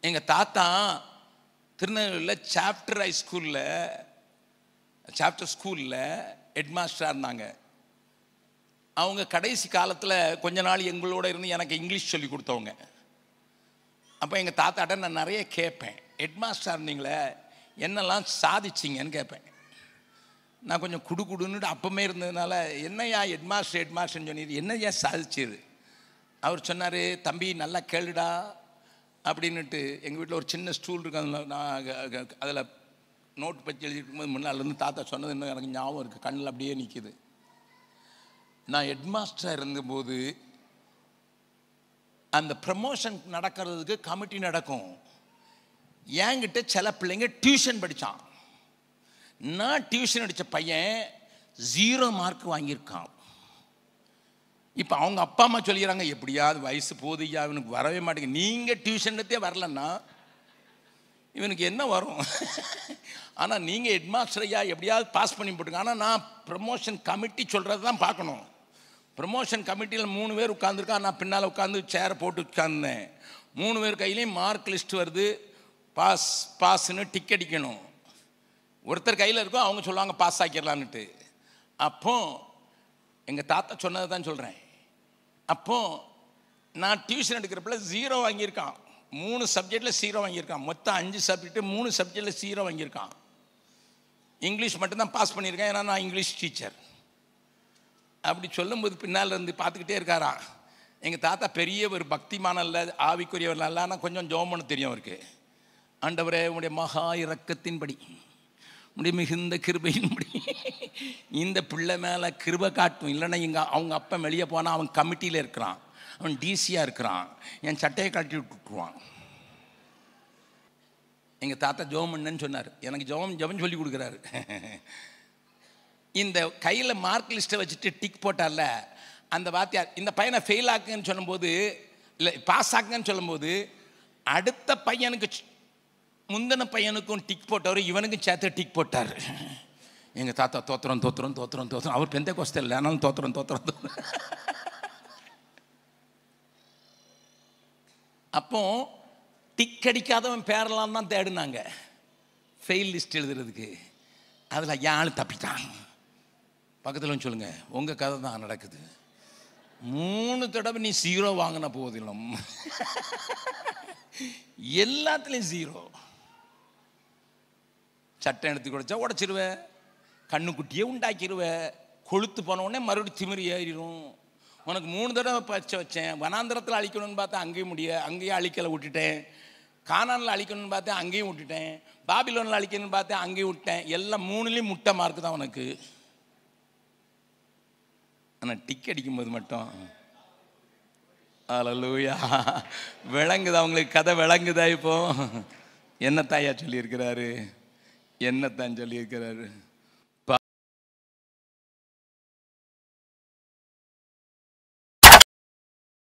எங்கள் தாத்தா திருநெல்வேலியில் சாப்டர் ஸ்கூலில் ஹெட்மாஸ்டராக இருந்தாங்க. அவங்க கடைசி காலத்தில் கொஞ்ச நாள் எங்களோட இருந்து எனக்கு இங்கிலீஷ் சொல்லி கொடுத்தவங்க. அப்போ எங்கள் தாத்தாட்ட நான் நிறைய கேட்பேன், ஹெட்மாஸ்டராக இருந்தீங்களே என்னெல்லாம் சாதிச்சிங்கன்னு கேட்பேன். நான் கொஞ்சம் குடுன்னு அப்பமே இருந்ததுனால, என்னையா ஹெட்மாஸ்டர்னு சொன்னீர், என்னையா சாதிச்சிரு? அவர் சொன்னார், தம்பி நல்லா கேளுடா அப்படின்னுட்டு. எங்கள் வீட்டில் ஒரு சின்ன ஸ்டூல் இருக்கு, நான் அதில் நோட்டு பற்றி எழுதிருக்கும்போது முன்னாலேருந்து தாத்தா சொன்னது இன்னும் எனக்கு ஞாபகம் இருக்குது, கண்ணில் அப்படியே நிற்கிது. நான் ஹெட்மாஸ்டராக இருந்தபோது அந்த ப்ரமோஷன் நடக்கிறதுக்கு கமிட்டி நடக்கும். என்கிட்ட சில பிள்ளைங்க டியூஷன் படித்தான். நான் டியூஷன் அடித்த பையன் 0 மார்க் வாங்கியிருக்கான். இப்போ அவங்க அப்பா அம்மா சொல்லிடுறாங்க, எப்படியாவது வயசு போதியா இவனுக்கு வரவே மாட்டேங்குது, நீங்கள் டியூஷன்லத்தே வரலன்னா இவனுக்கு என்ன வரும்? ஆனால் நீங்கள் ஹெட்மாஸ்டரையா எப்படியாவது பாஸ் பண்ணி போட்டுங்க. ஆனால் நான் ப்ரமோஷன் கமிட்டி சொல்கிறது தான் பார்க்கணும். ப்ரமோஷன் கமிட்டியில் 3 பேர் உட்காந்துருக்கா, நான் பின்னால் உட்காந்து சேரை போட்டு உட்கார்ந்தேன். 3 பேர் கையிலையும் மார்க் லிஸ்ட் வருது, பாஸ்ன்னு டிக் அடிக்கணும். ஒருத்தர் கையில் இருக்கும், அவங்க சொல்லுவாங்க பாஸ் ஆக்கிடலான்னுட்டு. அப்போ எங்கள் தாத்தா சொன்னதை தான் சொல்கிறேன். அப்போ நான் டியூஷன் எடுக்கிறப்பல 0 வாங்கியிருக்கான். 3 சப்ஜெக்டில் 0 வாங்கியிருக்கான். மொத்தம் 5 சப்ஜெக்ட்டு 3 சப்ஜெக்டில் 0 வாங்கியிருக்கான். இங்கிலீஷ் மட்டும்தான் பாஸ் பண்ணியிருக்கேன், ஏன்னா நான் இங்கிலீஷ் டீச்சர். அப்படி சொல்லும்போது பின்னால் இருந்து பார்த்துக்கிட்டே இருக்காராம். எங்கள் தாத்தா பெரிய ஒரு பக்திமான இல்லை, ஆவிக்குரியவர் இல்லை, ஆனால் கொஞ்சம் ஜோமனு தெரியும் அவருக்கு. ஆண்டவரே, உடைய மகா இரக்கத்தின்படி, உடைய மிகுந்த கிருபையின்படி இந்த பிள்ளை மேலே கிருபை காட்டும். இல்லைன்னா அவங்க அப்பா வெளியே போனால் அவன் கமிட்டியில் இருக்கிறான், அவன் டிசியாக இருக்கிறான், என் சட்டையை கட்டி விட்டுருவான். எங்கள் தாத்தா ஜெபம் பண்ணுன்னு சொன்னார். எனக்கு ஜெபம் சொல்லி கொடுக்குறாரு. இந்த கையில் மார்க் லிஸ்ட்டை வச்சுட்டு டிக் போட்டார்ல அந்த வாத்தியார், இந்த பையனை ஃபெயில் ஆக்குங்கன்னு சொல்லும்போது, இல்லை பாஸ் ஆக்குங்கன்னு சொல்லும்போது, அடுத்த பையனுக்கு முந்தின பையனுக்கும் டிக் போட்டவர், இவனுக்கும் சேர்த்து டிக் போட்டார். எங்கள் தாத்தா தோத்திரம். அவர் பெந்த கோஸ்தல் இல்லை, ஆனாலும் தோத்திரம். அப்போ டிக் அடிக்காதவன் பேரெல்லாம் தான் தேடினாங்க ஃபெயில் லிஸ்ட் எழுதுறதுக்கு. அதில் யாழ் தப்பிட்டான். பக்கத்தில் சொல்லுங்க, உங்கள் கதை தான் நடக்குது. 3 தடவை நீ 0 வாங்கின போதிலும் எல்லாத்துலேயும் 0. சட்டை எடுத்து குடிச்சா உடச்சிருவேன், கண்ணுக்குட்டியே உண்டாக்கிடுவேன், கொளுத்து போன உடனே மறுபடியும் திமிரி ஏறிடும். உனக்கு 3 தடவை பச்சை வச்சேன், வனாந்திரத்தில் அழிக்கணும்னு பார்த்தா அங்கேயும் அழிக்கலை விட்டுட்டேன், கானானில் அழிக்கணும்னு பார்த்தேன் அங்கேயும் விட்டுட்டேன், பாபிலோனில் அழிக்கணும்னு பார்த்தேன் அங்கேயும் விட்டேன். எல்லாம் 3லேயும் முட்டை மார்க்கு தான் உனக்கு. ஆனால் டிக் அடிக்கும்போது மட்டும் அல்லேலூயா விளங்குதா? அவங்களுக்கு கதை விளங்குதா? இப்போ என்னத்தாயா சொல்லியிருக்கிறாரு, என்னத்தான் சொல்லியிருக்கிறாரு?